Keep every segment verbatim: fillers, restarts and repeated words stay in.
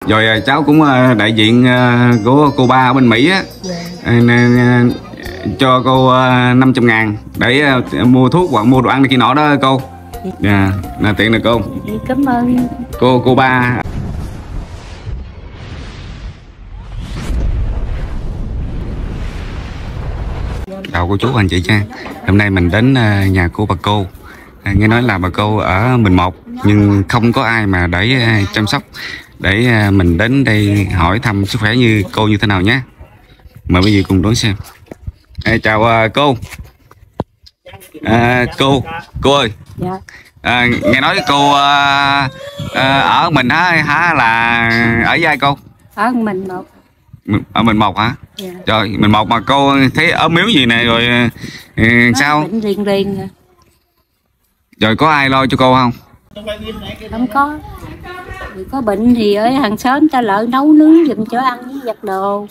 Rồi cháu cũng đại diện của cô ba ở bên Mỹ á, cho cô năm trăm ngàn để mua thuốc hoặc mua đồ ăn này kia nọ đó cô. Dạ, là tiện nè cô. Cảm ơn cô cô ba. Chào cô chú anh chị nha. Hôm nay mình đến nhà của bà cô. Nghe nói là bà cô ở Bình Một nhưng không có ai mà để chăm sóc, để mình đến đây hỏi thăm sức khỏe như cô như thế nào nhé. Mời quý vị cùng đón xem. À, chào cô. À, cô cô ơi. Dạ. À, nghe nói cô à, à, ở mình hả, hả là ở với ai cô? Ở mình một. Ở mình một hả? Dạ. Trời, mình một mà cô thấy ốm yếu gì nè rồi ừ, sao? Bệnh riêng riêng. Rồi có ai lo cho cô không? Không có. Vì có bệnh thì ở hàng xóm ta lỡ nấu nướng giùm cho ăn với giặt đồ.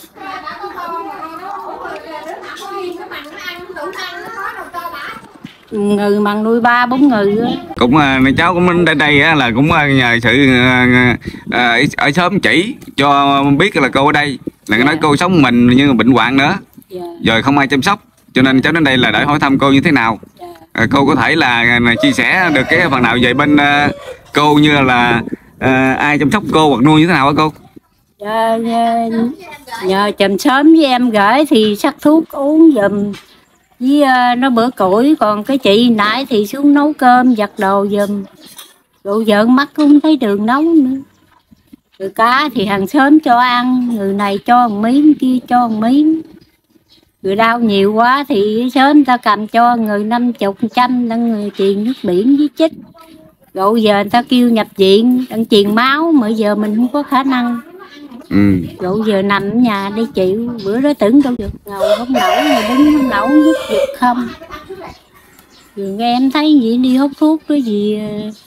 Người mà nuôi ba bốn người á. Cũng uh, cháu cũng đến đây uh, là cũng uh, nhờ sự uh, uh, ở xóm chỉ cho biết là cô ở đây là Dạ. nói cô sống mình nhưng mà bệnh hoạn nữa. Dạ. Rồi không ai chăm sóc cho nên cháu đến đây là để hỏi thăm cô như thế nào. Dạ. Uh, cô có thể là uh, chia sẻ được cái phần nào về bên uh, cô như là uh, ai chăm sóc cô hoặc nuôi như thế nào hả cô? Dạ, nhờ, nhờ chồng sớm với em gửi thì sắc thuốc uống giùm với uh, nó bữa củi, còn cái chị nãy thì xuống nấu cơm giặt đồ giùm. Rồi vợ mắt cũng thấy đường nấu nữa. Rồi cá thì hàng xóm cho ăn, người này cho một miếng, kia cho một miếng. Người đau nhiều quá thì sớm ta cầm cho người năm chục trăm đang người tiền nước biển với chích. Rồi giờ người ta kêu nhập viện đang truyền máu mà giờ mình không có khả năng. Ừ. Rồi giờ nằm ở nhà đi chịu, bữa đó tưởng đâu được, ngồi không nổi, rồi đứng không nổi, nhức giật không. Rồi nghe em thấy gì đi hút thuốc cái gì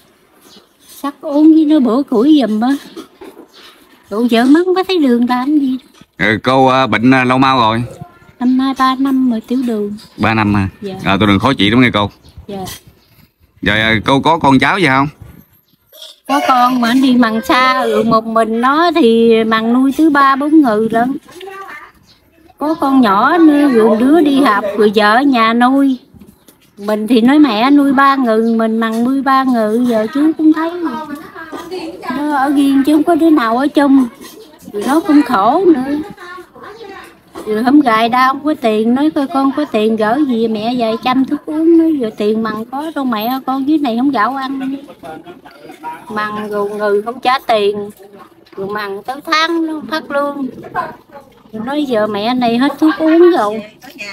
sắc uống với nó bữa củi giùm á. Rồi giờ mắt không có thấy đường làm gì. Ừ, cô uh, bệnh uh, lâu mau rồi? Năm hai ba năm rồi tiểu đường. Ba năm à? Dạ. À, tôi đừng khó chị đúng nghe cô. Dạ. Rồi uh, cô có con cháu gì không? Có con mà anh đi mằng xa, rồi một mình nó thì mằng nuôi thứ ba bốn người lận. Có con nhỏ nữa, rồi đứa đi học, rồi vợ ở nhà nuôi. Mình thì nói mẹ nuôi ba người, mình mằng nuôi ba người, giờ chú cũng thấy nó ở riêng chứ không có đứa nào ở chung. Rồi nó cũng khổ nữa. Rồi hôm gài đau không có tiền, nói coi con có tiền gỡ gì mẹ về chăm thuốc uống, nói rồi tiền mằng có đâu mẹ, con dưới này không gạo ăn. Mằng rồi người không trả tiền, rồi mằng tới tháng nó phát lương. Rồi nói giờ mẹ này hết thuốc uống rồi.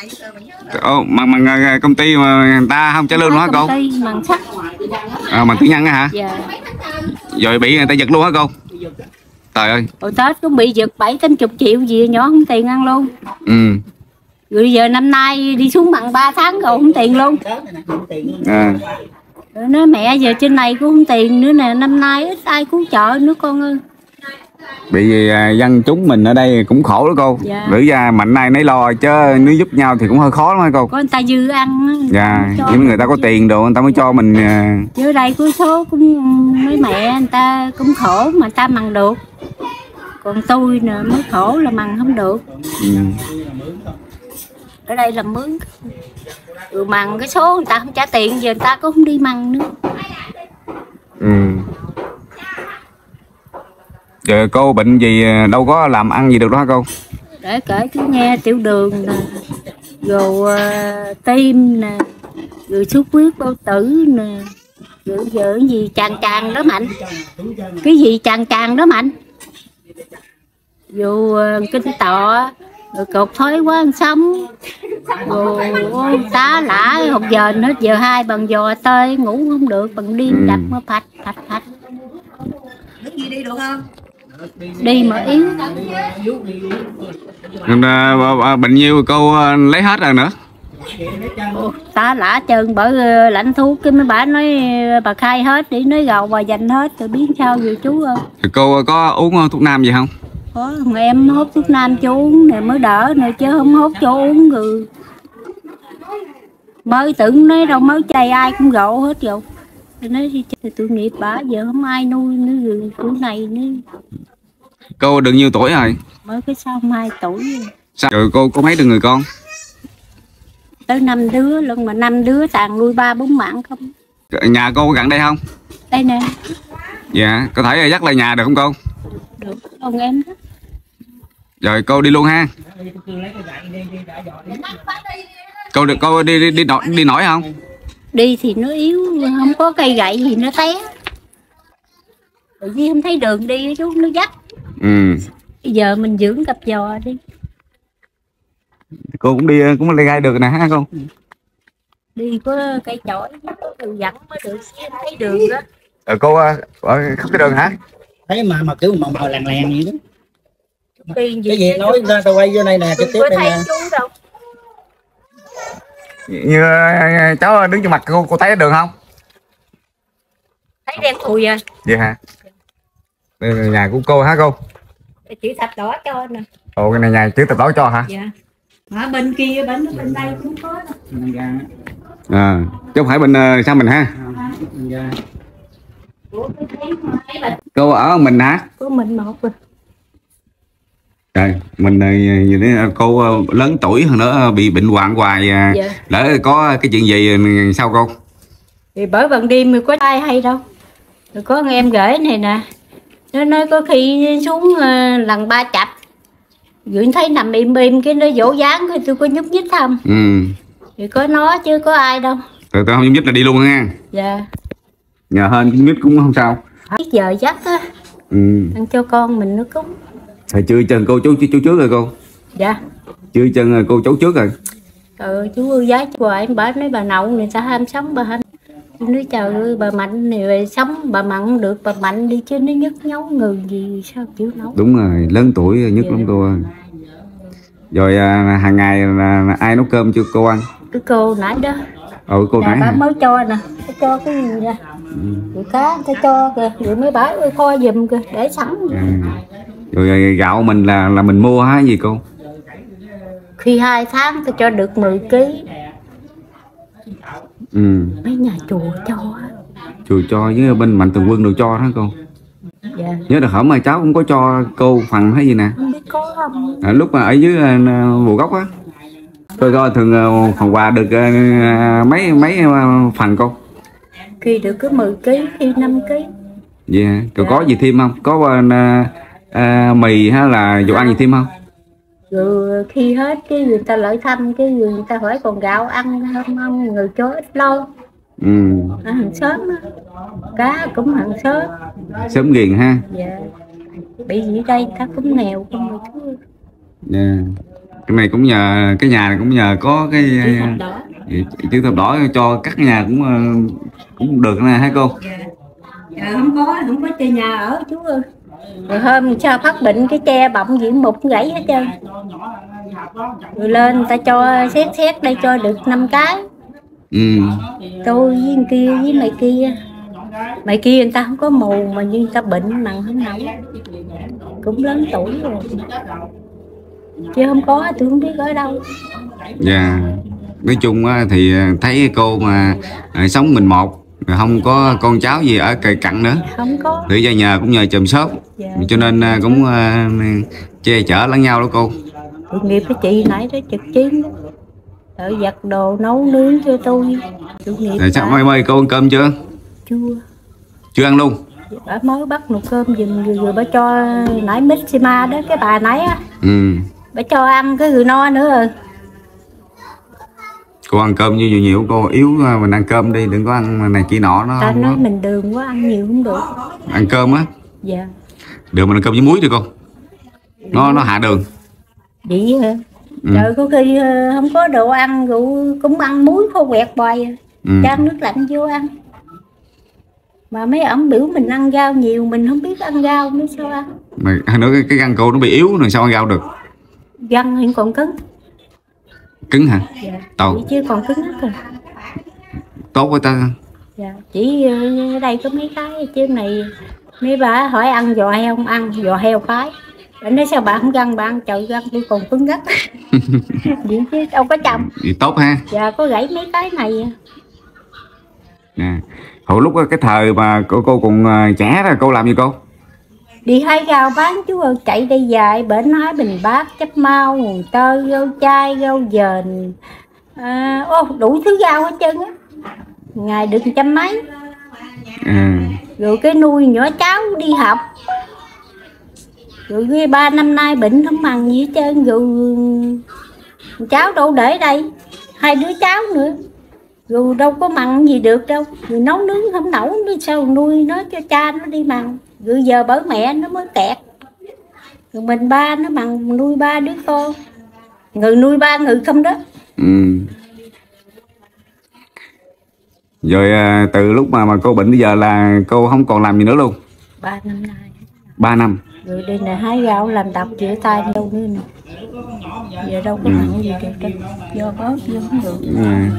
Ồ, mằng mằng công ty mà người ta không trả lương luôn hả cô? Công ty mằng sắt. À, mằng tư nhân á hả? Dạ. Rồi bị người ta giật luôn hả cô? Trời ơi. Hồi Tết cũng bị giật bảy tám chục triệu gì, nhỏ không tiền ăn luôn. Ừ. Rồi giờ năm nay đi xuống bằng ba tháng rồi không tiền luôn. À. Rồi nói mẹ giờ trên này cũng không tiền nữa nè, năm nay ít ai cứu trợ nữa con ơi. Bị dân chúng mình ở đây cũng khổ đó cô. Dạ. Lữ gia mạnh ai nấy lo chứ nếu giúp nhau thì cũng hơi khó lắm hả cô? Có người ta dư ăn. Dạ, nhưng người ta có tiền đồ người ta mới cho mình. Chứ đây có số cũng mấy mẹ người ta cũng khổ mà ta mằng được. Còn tôi nè mới khổ là mằng không được. Ừ. Ở đây là mướn. Rồi mằng cái số người ta không trả tiền, giờ người ta cũng không đi mằng nữa. Ừ. Giờ cô bệnh gì đâu có làm ăn gì được đó hả cô? Để kể cứ nghe tiểu đường nè, rồi uh, tim nè, rồi xuất huyết bao tử nè, rồi giờ cái gì tràn tràn đó Mạnh, cái gì tràn tràn đó Mạnh, rồi uh, kinh tọ, rồi cột thói quá ăn sống, rồi ôi, tá lả học giờ nữa, giờ hai bằng giò tơi ngủ không được, bằng đêm Ừ. đập nó phạch phạch phạch. Đi đi được không? Đi mà yếu. Bệnh nhiêu cô lấy hết rồi nữa. Ồ, tá lả trơn bởi lãnh thuốc cái mấy bà nói bà khai hết đi, nói gầu bà dành hết rồi biết sao vậy chú ơi. Cô có uống thuốc nam gì không? Có, mà em hút thuốc nam cho uống nè mới đỡ nè chứ không hút cho uống rồi. Mới tưởng nói đâu mới chay ai cũng gậu hết rồi. Tôi nói thì tôi nghiệp bà giờ không ai nuôi nữa rồi tuổi này nữa. Cô được nhiêu tuổi rồi? Mới cái sau hai tuổi. Sao rồi cô có mấy đứa người con? Tới năm đứa luôn, mà năm đứa toàn nuôi ba bốn mạng không. Nhà cô có gần đây không? Đây nè. Dạ, có thể dắt lại nhà được không cô? Được, ông em đó. Rồi cô đi luôn ha. Cô được cô đi đi đi nổi, đi nổi không? Đi thì nó yếu, không có cây gậy thì nó té. Tự nhiên không thấy đường đi chú nó dắt. Ừ. Bây giờ mình dưỡng cặp giò đi. Cô cũng đi cũng đi gai được nè ha cô. Đi có cây chổi, có đường dẫn mới được, xem thấy đường đó. Ờ cô ở khắp cái đường hả? Thấy mà mà kiểu màu màu làng làng gì đó. Cái gì, gì nói ra tao quay vô đây nè, trực tiếp đây nè. Chú đâu. Như cháu đứng trên mặt cô, cô thấy đường không? Thấy đen thùi à. Vậy hả? Đây là nhà của cô hả cô? Chữ thập đỏ cho nè. Ồ, cái này nhà chữ thập đỏ cho hả? Dạ. Ở bên kia, bên bên đây cũng có. À, chứ không phải bên uh, sao mình ha? Cô ở mình hả? Có mình một rồi. Trời, mình như thế cô lớn tuổi hơn nữa bị bệnh hoạn hoài. Dạ. Lỡ có cái chuyện gì sao cô? Thì bởi bằng đêm mình có ai hay đâu. Rồi có anh em gửi này nè. Nó nói có khi xuống uh, lần ba chập. Gửi thấy nằm im im cái nó dỗ dáng cái tôi có nhúc nhích không? Ừ. Thì có nó chứ có ai đâu. Rồi tôi không nhúc nhích là đi luôn ha. Dạ. Nhờ hên nhúc nhích cũng không sao. Biết giờ dắt á. Ừ. Ăn cho con mình nó cúng. Thầy chưa chân cô chú, chú chú trước rồi cô? Dạ. Chưa chân cô chú trước rồi. Ừ, chú ơi giá hoài em bảo nói bà nậu người ta ham sống bà ham. Nói trời ơi bà Mạnh này sống bà Mặn được bà Mạnh đi chứ nó nhức nhấu người gì sao chịu nấu. Đúng rồi, lớn tuổi nhức yeah. lắm cô ơi. Rồi à, hàng ngày là ai nấu cơm cho cô ăn? Cái cô nãy đó. Ừ cô nãy bà mới cho nè, cho cái gì ra. Ừ. Rồi cá ta cho kìa, rồi mới bảo kho giùm kìa để sẵn. À. Rồi gạo mình là là mình mua hả gì cô? Khi hai tháng ta cho được mười ký. Ừ. Mấy nhà chùa cho á. Chùa cho với bên Mạnh Thường Quân đồ cho đó cô. Dạ. Nhớ được hổm mà cháu cũng có cho cô phần hay gì nè. Không biết có không. À, lúc mà ở dưới uh, Bù Gốc á. Tôi coi thường uh, phần quà được uh, mấy mấy uh, phần cô. Khi được cứ mười ký, khi năm ký. Dạ. Yeah. Rồi dạ. Có gì thêm không? Có uh, uh, mì hay là đồ ăn gì thêm không? Rồi khi hết cái người ta lợi thăm cái người, người ta hỏi còn gạo ăn không không, người cho ít lâu. Ừ. À, hàng sớm đó. Cá cũng hàng sớm. Sớm ghiền ha. Dạ. Bị gì đây ta cũng nghèo không mà chú. Dạ. Cái này cũng nhờ cái nhà này cũng nhờ có cái chữ thập đỏ, chữ thập đỏ cho các nhà cũng cũng được nè hả cô? Dạ. Dạ không có không có cho nhà ở chú ơi. Rồi hôm sao phát bệnh cái tre bọng diễn một gãy hết trơn. Rồi lên người ta cho xét xét đây cho được năm cái. Ừ. Tôi với người kia với mày kia. Mày kia người ta không có mù mà nhưng người ta bệnh nặng không nổi. Cũng lớn tuổi rồi. Chứ không có tôi không biết ở đâu. Dạ. Nói chung thì thấy cô mà sống mình một, không có con cháu gì ở cày cặn nữa. Không có. Thì ra nhờ cũng nhờ chùm xốp. Dạ. Cho nên cũng uh, che chở lẫn nhau đó cô. Tội nghiệp cái chị nãy đó trực chiến đó. Tự giặt đồ nấu nướng cho tôi. Rồi sao mai mời cô ăn cơm chưa? Chưa. Chưa ăn luôn? Bà mới bắt nồi cơm giùm rồi, rồi bà cho nãy Mixima đó cái bà nãy á. Ừ. Bà cho ăn cái người no nữa rồi. Cô ăn cơm như nhiều nhiều cô yếu mình ăn cơm đi, đừng có ăn này kia nọ nó. Ta nói có... mình đường quá ăn nhiều không được. Ăn cơm á? Dạ. Đường mình ăn cơm với muối được cô. Nó nó hạ đường. Vậy hả? Ừ. Trời có khi không có đồ ăn rồi cũng ăn muối khô quẹt hoài. Ừ. Chan nước lạnh vô ăn. Mà mấy ổng biểu mình ăn rau nhiều, mình không biết ăn rau nữa sao ăn. Mà nữa cái, cái răng cô nó bị yếu rồi sao ăn rau được? Răng hiện còn cứng. Cứng hả? Dạ. Tốt. Chứ còn cứng hết rồi. Tốt với ta. Dạ. Chỉ ở đây có mấy cái chứ này mấy bà hỏi ăn giò heo không ăn, giò heo cái. Bà nói sao bà không răng, bà ăn trời răng tôi còn cứng gắt. Vậy chứ đâu có chồng. Vậy tốt ha. Dạ có gãy mấy cái này. Nè. Hồi lúc cái thời mà cô, cô còn trẻ rồi cô làm gì cô? Đi hai gạo bán chú ơi, chạy đây dài bển nói bình bát chấp mau nguồn tơ rau chai rau dền à, ô đủ thứ rau hết trơn á, ngày được trăm mấy. À. Rồi cái nuôi nhỏ cháu đi học, rồi cái ba năm nay bệnh không bằng gì hết trơn, rồi cháu đâu để đây, hai đứa cháu nữa, rồi đâu có mặn gì được đâu, rồi nấu nướng không nấu nữa sao nuôi nó cho cha nó đi mặn, rồi giờ bởi mẹ nó mới kẹt, rồi mình ba nó mặn nuôi ba đứa con, người nuôi ba người không đó. Ừ. Rồi à, từ lúc mà mà cô bệnh bây giờ là cô không còn làm gì nữa luôn? Ba năm nay. Ba năm. Rồi đây là hái gạo làm đập giữa tay đâu nữa nè, giờ đâu có mặn gì được đâu, do có do không được. À.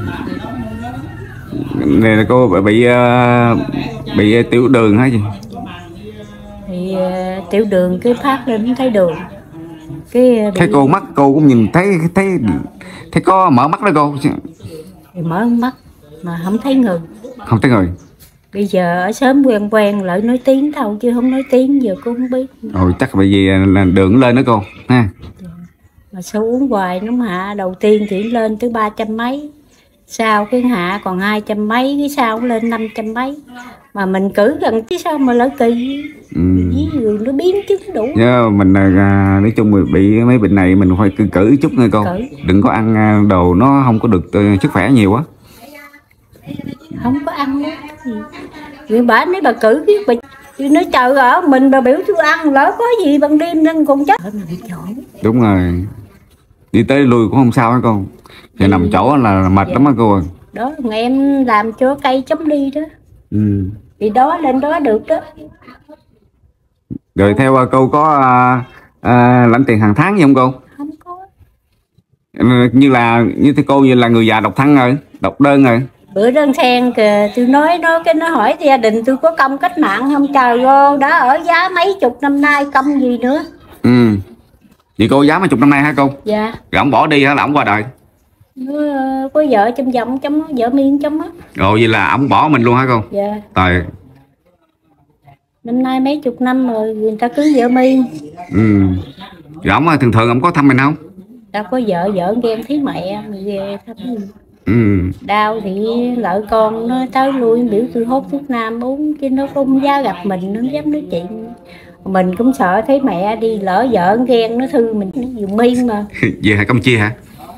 Này là cô bị bị, uh, bị tiểu đường hả gì? Thì uh, tiểu đường cái phát lên thấy đường, cái bị... Thấy cô mắt cô cũng nhìn thấy thấy thấy có mở mắt đó cô. Thì mở mắt mà không thấy người. Không thấy người. Bây giờ ở sớm quen quen lại nói tiếng thôi chứ không nói tiếng giờ cô không biết. Rồi chắc bởi vì là đường lên đó cô ha. Mà sao uống hoài nó hạ, đầu tiên thì lên tới ba trăm mấy, sau cái hạ còn hai trăm mấy, cái sau lên năm trăm mấy, mà mình cử gần chứ sao mà lỡ kỳ. Ừ. Người nó biến chứng đủ. Yeah, mình à, nói chung mình bị mấy bệnh này mình phải cử cử chút nghe cô, cử. Đừng có ăn đồ nó không có được uh, sức khỏe nhiều quá. Không có ăn nữa gì. Người bà nói bà cử cái bà chứ nói trời ở mình bà biểu tôi ăn lỡ có gì bằng đêm nên còn chết. Đúng rồi. Đi tới lui cũng không sao hả con. Thì nằm chỗ là mệt dạ. lắm á cô ơi. Đó em làm cho cây chống đi đó. Ừ. Thì đó lên đó được đó. Rồi theo cô có à, à, lãnh tiền hàng tháng gì không cô? Không có. Như là như thế cô như là người già độc thân rồi, độc đơn rồi. Bữa đơn sen kìa tôi nói nó cái nó hỏi gia đình tôi có công cách mạng không, trời ơi đã ở giá mấy chục năm nay công gì nữa. Ừ. Vậy cô giá mấy chục năm nay hả cô? Dạ. Rồi ông bỏ đi hả là ông qua đời? Nó, có vợ trong vòng trong vợ miên trong á. Rồi vậy là ông bỏ mình luôn hả cô? Dạ. Trời. Năm nay mấy chục năm rồi người ta cưới vợ miên. Ừ. Rồi ông thường thường ông có thăm mình không? Đâu có vợ, vợ ghen thấy mẹ mình về thăm mình. Ừ. Đau thì lợi con nó tới lui biểu tôi hốt thuốc nam uống chứ nó không dám gặp mình, nó không dám nói chuyện. Mình cũng sợ thấy mẹ đi lỡ vợ ghen nó thư mình, nó dùng miên mà. Về hả Campuchia hả?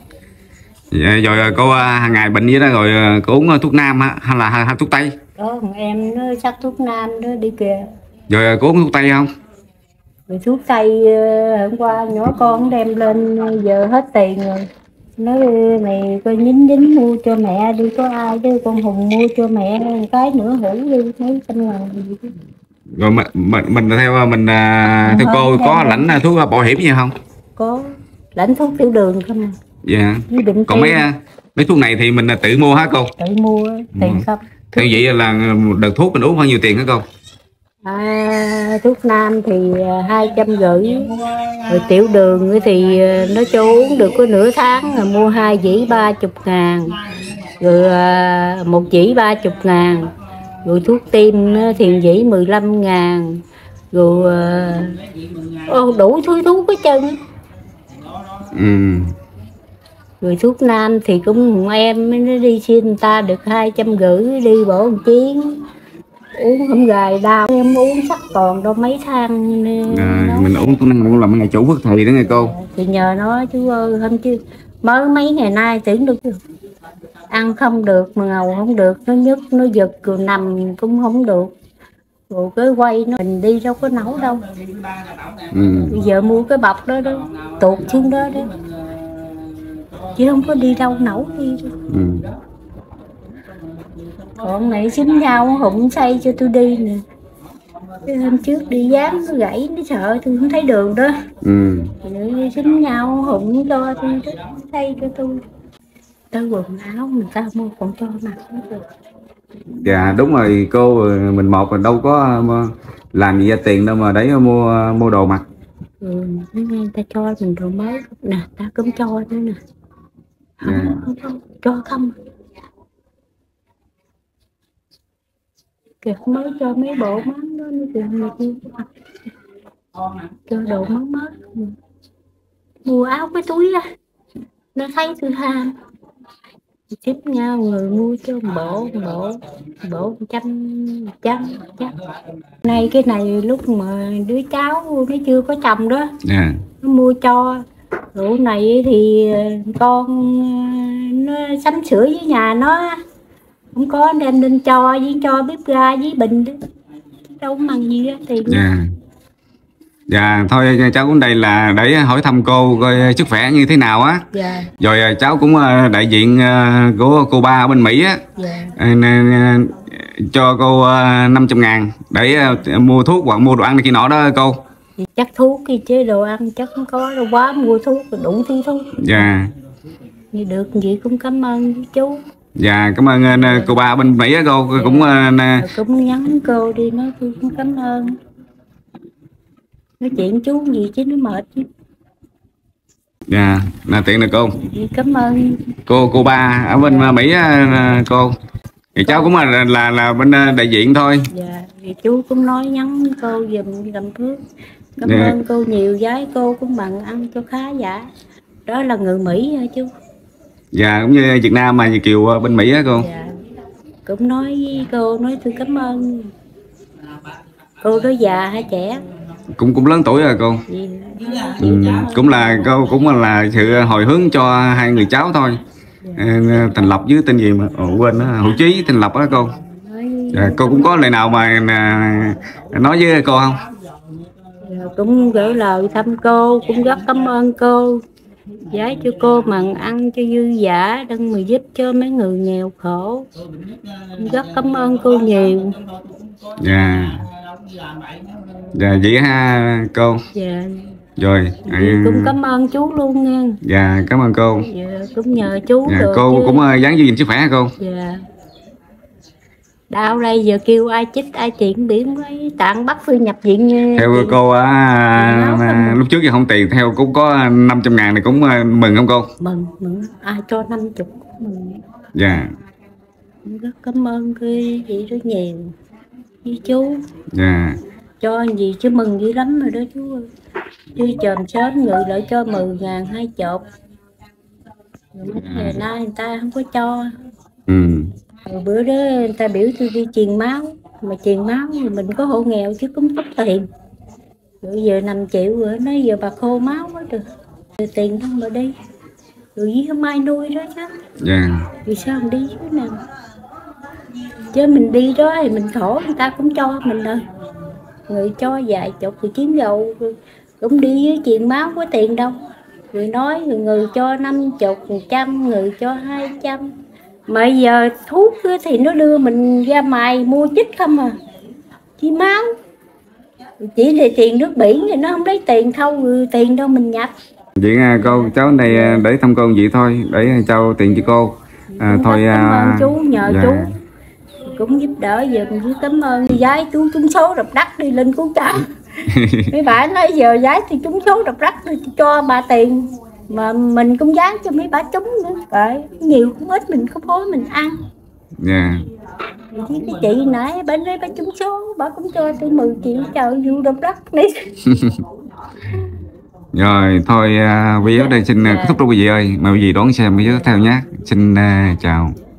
Vậy, rồi cô hàng ngày bệnh vậy đó rồi cô uống thuốc nam hả? Hay là hay, hay thuốc tây? Đó em nó sắc thuốc nam đó đi kìa. Rồi cô uống thuốc tây không? Rồi thuốc tây hôm qua nhỏ con đem lên giờ hết tiền rồi. Nói mày coi nhính nhính mua cho mẹ đi, có ai chứ con Hùng mua cho mẹ một cái nữa hủ đi mấy trăm ngàn gì đó. Rồi mình mình, mình theo mình à, theo cô có lãnh đi. Thuốc bảo hiểm gì không? Có, lãnh thuốc tiểu đường không à. Dạ. Còn mấy mấy thuốc này thì mình tự mua hả cô? Tự mua tiền không. Theo vậy là đợt thuốc mình uống bao nhiêu tiền hả cô? À, thuốc nam thì hai trăm rưỡi, rồi tiểu đường thì nó cho uống được có nửa tháng, rồi mua hai dĩ ba chục ngàn, rồi một dĩ ba chục ngàn, rồi thuốc tim thì dĩ mười lăm ngàn, rồi ô, đủ thứ thuốc hết trơn. Ừ. Rồi thuốc nam thì cũng em nó đi xin người ta được hai trăm rưỡi đi bổ một chuyến. Uống không gài đau, em uống sắc còn đâu mấy tháng à, mình uống thuốc nam cũng là mấy ngày chủ phước thầy đó nghe cô. Thì nhờ nó chú ơi, không chứ mới mấy ngày nay tưởng được ăn không được mà ngầu không được, nó nhức nó giật rồi nằm cũng không được, rồi cái quay nó mình đi đâu có nấu đâu. Ừ. Bây giờ mua cái bọc đó đó tuột xuống đó đó chứ không có đi đâu nấu đi đâu. Ừ. Còn này xính nhau Hùng xây cho tôi đi nè. Cái hôm trước đi dám nó gãy nó sợ tôi không thấy đường đó. Ừ. Rồi xính nhau Hùng cho tôi đó, xây cho tôi. Tới quần áo người ta mua còn cho mặc không được. Dạ đúng rồi cô, mình một là đâu có làm gì ra tiền đâu mà đấy mua mua đồ mặc. Ừ, người ta cho mình đồ mới nè, ta cũng cho nữa nè. Không, dạ. không, không, cho không. Kìa mới cho mấy bộ mắm đó nó kìa mà kêu. cho đồ mới mới, mua áo cái túi á, nó thấy tôi ham tiếp nhau người mua cho một bộ một bộ một bộ một trăm một trăm chắc nay cái này lúc mà đứa cháu nó chưa có chồng đó, yeah. nó mua cho. Rượu này thì con nó sắm sửa với nhà nó không có đem lên cho với cho bếp ga với bình đó. Đâu có bằng gì đó tiền. Yeah. Dạ thôi cháu cũng đây là để hỏi thăm cô coi sức khỏe như thế nào á. Dạ. Rồi cháu cũng đại diện của cô ba ở bên Mỹ á. Dạ. Cho cô năm trăm ngàn để mua thuốc hoặc mua đồ ăn này kia nọ đó cô. Chắc thuốc cái chế đồ ăn chắc không có đâu, quá mua thuốc đủ thứ thuốc. Dạ. Như được gì cũng cảm ơn chú. Dạ cảm ơn dạ. Cô ba bên Mỹ á cô. Dạ. Cũng cũng nhắn cô đi nói tôi cũng cảm ơn. Nói chuyện chú gì chứ nó mệt chứ. Dạ là tiện nè cô. Cảm ơn cô cô ba ở bên dạ. Mỹ cô. Thì cháu cũng là là là bên đại diện thôi. Dạ thì chú cũng nói nhắn cô giùm làm phước. Cảm dạ. ơn cô nhiều, giái cô cũng bằng ăn cho khá giả. Đó là người Mỹ hả chú? Dạ cũng như Việt Nam mà Việt kiều bên Mỹ á cô. Dạ. Cũng nói với cô nói tôi cảm ơn. Cô đó già hay trẻ? Cũng cũng lớn tuổi rồi cô. Dạ. Ừ, cũng là cô cũng là sự hồi hướng cho hai người cháu thôi. Dạ. Thành Lập với tên gì mà Ồ, quên đó, Hữu Chí Thành Lập đó cô. Dạ, cô cũng có lời nào mà nói với cô không? Dạ, cũng gửi lời thăm cô, cũng rất cảm ơn cô. Giá cho cô mặn ăn cho dư dả, đang mà giúp cho mấy người nghèo khổ. Rất cảm ơn cô nhiều. Dạ. Dạ vậy ha cô. Dạ. Rồi à... cũng cảm ơn chú luôn nha. Dạ cảm ơn cô. Dạ cũng nhờ chú. Dạ, cô chứ. Cũng dáng giữ gìn sức khỏe hả cô? Dạ. Đau đây giờ kêu ai chích ai chuyện biển với tạng bắt tôi nhập viện như theo chị... cô á à, lúc trước giờ không tiền, theo cũng có năm trăm ngàn này cũng mừng không cô? Mừng mừng ai cho năm chục mừng. Dạ. Rất cảm ơn cái chị rất nhiều với chú. Dạ. Cho gì chứ mừng dữ lắm rồi đó chú ơi. Chứ chòm sớm người lại cho mười ngàn hai chục. Rồi mấy ngày nay người ta không có cho. Ừ. Rồi bữa đó người ta biểu tôi đi truyền máu. Mà truyền máu thì mình có hộ nghèo chứ cũng có tiền. Rồi giờ năm triệu rồi nói giờ bà khô máu hết rồi. Rồi tiền đâu mà đi. Rồi với không ai nuôi đó chứ. Dạ. Vì sao mình đi chứ nào. Chứ mình đi đó thì mình khổ người ta cũng cho mình thôi. Người cho vài chục thì kiếm dầu cũng đi với chuyện máu có tiền đâu. Người nói người, người cho năm chục, một trăm, người cho hai trăm. Mà giờ thuốc thì nó đưa mình ra mài mua chích không à. Chỉ máu. Chỉ là tiền nước biển thì nó không lấy tiền thâu, tiền đâu mình nhập. Vậy cô cháu này để thăm cô vậy thôi, để trao tiền cho cô. À, thôi cảm ơn chú, nhờ dạ. chú cũng giúp đỡ giùm chứ cảm ơn. Giái chú trúng số độc đắc đi lên cứu trợ. Mấy bà nói giờ giái thì trúng số độc đắc thì cho bà tiền mà mình cũng dán cho mấy bà trúng nữa. Vậy nhiều cũng ít mình không phối mình ăn. Dạ. Chứ cái chị nãy bên đấy bà trúng số bà cũng cho tôi mười triệu trời vụ độc đắc đi. Rồi thôi uh, video đây xin uh, kết thúc đâu quý vị ơi, mời quý vị đón xem video tiếp theo nhé. Xin uh, chào.